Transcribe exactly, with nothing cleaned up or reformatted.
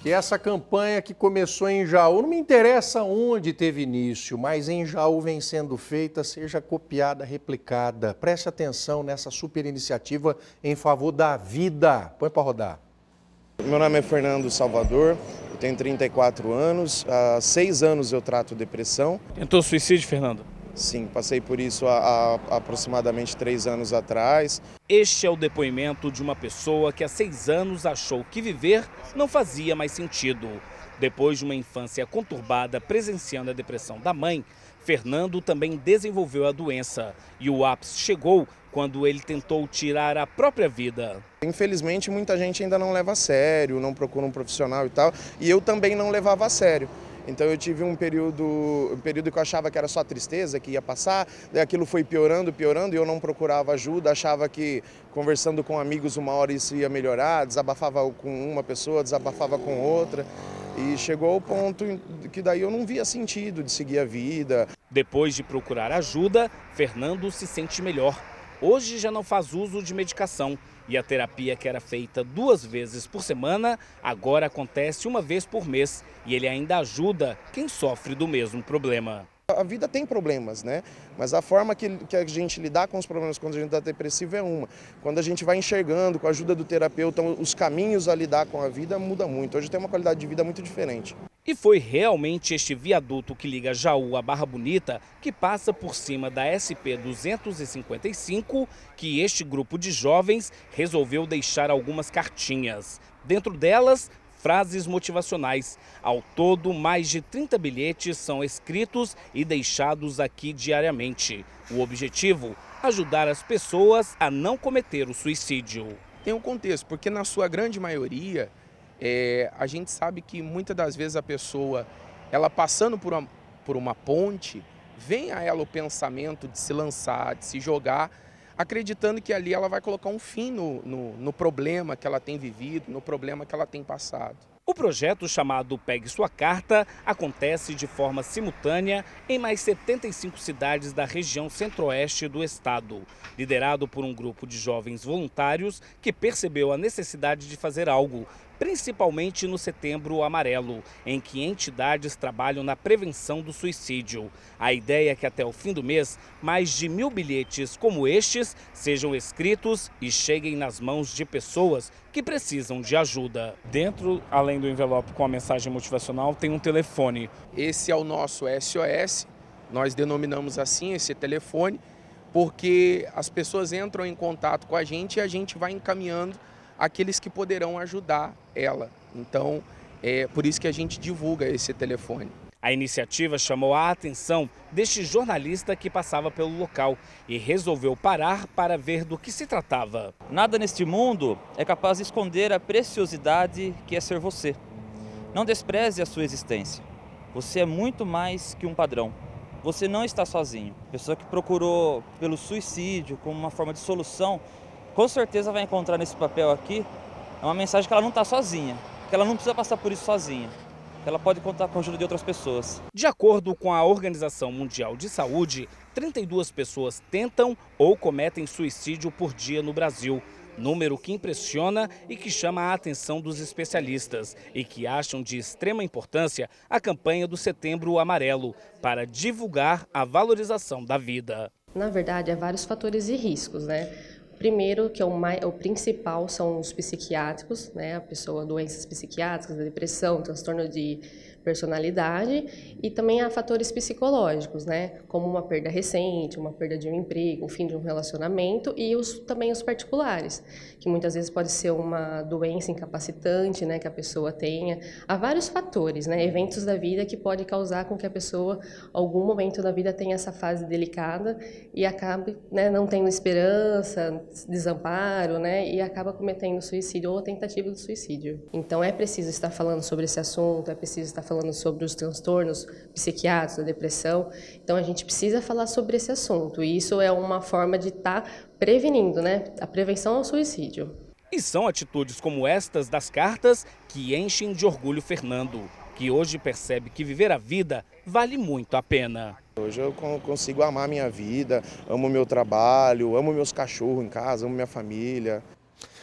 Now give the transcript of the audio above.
Que essa campanha que começou em Jaú, não me interessa onde teve início, mas em Jaú vem sendo feita, seja copiada, replicada. Preste atenção nessa super iniciativa em favor da vida. Põe para rodar. Meu nome é Fernando Salvador, eu tenho trinta e quatro anos, há seis anos eu trato depressão. Tentou suicídio, Fernando? Sim, passei por isso há, há aproximadamente três anos atrás. Este é o depoimento de uma pessoa que há seis anos achou que viver não fazia mais sentido. Depois de uma infância conturbada presenciando a depressão da mãe, Fernando também desenvolveu a doença e o ápice chegou quando ele tentou tirar a própria vida. Infelizmente, muita gente ainda não leva a sério, não procura um profissional e tal, e eu também não levava a sério. Então eu tive um período, um período que eu achava que era só tristeza, que ia passar, daí aquilo foi piorando, piorando, e eu não procurava ajuda, achava que conversando com amigos uma hora isso ia melhorar, desabafava com uma pessoa, desabafava com outra, e chegou ao ponto que daí eu não via sentido de seguir a vida. Depois de procurar ajuda, Fernando se sente melhor. Hoje já não faz uso de medicação e a terapia que era feita duas vezes por semana, agora acontece uma vez por mês e ele ainda ajuda quem sofre do mesmo problema. A vida tem problemas, né? Mas a forma que, que a gente lidar com os problemas quando a gente está depressivo é uma. Quando a gente vai enxergando com a ajuda do terapeuta os caminhos a lidar com a vida, muda muito. Hoje tem uma qualidade de vida muito diferente. E foi realmente este viaduto que liga Jaú à Barra Bonita, que passa por cima da S P duzentos e cinquenta e cinco, que este grupo de jovens resolveu deixar algumas cartinhas. Dentro delas, frases motivacionais. Ao todo, mais de trinta bilhetes são escritos e deixados aqui diariamente. O objetivo? Ajudar as pessoas a não cometer o suicídio. Tem um contexto, porque na sua grande maioria, é, a gente sabe que muitas das vezes a pessoa, ela passando por uma, por uma ponte, vem a ela o pensamento de se lançar, de se jogar, acreditando que ali ela vai colocar um fim no, no, no problema que ela tem vivido, no problema que ela tem passado. O projeto, chamado Pegue Sua Carta, acontece de forma simultânea em mais setenta e cinco cidades da região centro-oeste do estado. Liderado por um grupo de jovens voluntários que percebeu a necessidade de fazer algo, principalmente no Setembro Amarelo, em que entidades trabalham na prevenção do suicídio. A ideia é que até o fim do mês, mais de mil bilhetes como estes sejam escritos e cheguem nas mãos de pessoas que precisam de ajuda. Dentro, além do envelope com a mensagem motivacional, tem um telefone. Esse é o nosso S O S, nós denominamos assim esse telefone, porque as pessoas entram em contato com a gente e a gente vai encaminhando aqueles que poderão ajudar ela. Então, é por isso que a gente divulga esse telefone. A iniciativa chamou a atenção deste jornalista que passava pelo local e resolveu parar para ver do que se tratava. Nada neste mundo é capaz de esconder a preciosidade que é ser você. Não despreze a sua existência. Você é muito mais que um padrão. Você não está sozinho. A pessoa que procurou pelo suicídio como uma forma de solução, com certeza vai encontrar nesse papel aqui uma mensagem que ela não está sozinha, que ela não precisa passar por isso sozinha, que ela pode contar com a ajuda de outras pessoas. De acordo com a Organização Mundial de Saúde, trinta e duas pessoas tentam ou cometem suicídio por dia no Brasil. Número que impressiona e que chama a atenção dos especialistas e que acham de extrema importância a campanha do Setembro Amarelo para divulgar a valorização da vida. Na verdade, há vários fatores e riscos, né? Primeiro, que é o, mais, o principal, são os psiquiátricos, né? A pessoa, doenças psiquiátricas, a depressão, transtorno de personalidade, e também há fatores psicológicos, né? Como uma perda recente, uma perda de um emprego, o fim de um relacionamento, e os, também os particulares, que muitas vezes pode ser uma doença incapacitante, né? Que a pessoa tenha. Há vários fatores, né? Eventos da vida que podem causar com que a pessoa, algum momento da vida, tenha essa fase delicada e acabe, né, não tendo esperança, desamparo, né, e acaba cometendo suicídio ou tentativa de suicídio. Então é preciso estar falando sobre esse assunto, é preciso estar falando sobre os transtornos psiquiátricos, a depressão. Então a gente precisa falar sobre esse assunto e isso é uma forma de estar prevenindo, né, a prevenção ao suicídio. E são atitudes como estas das cartas que enchem de orgulho Fernando, que hoje percebe que viver a vida vale muito a pena. Hoje eu consigo amar minha vida, amo meu trabalho, amo meus cachorros em casa, amo minha família.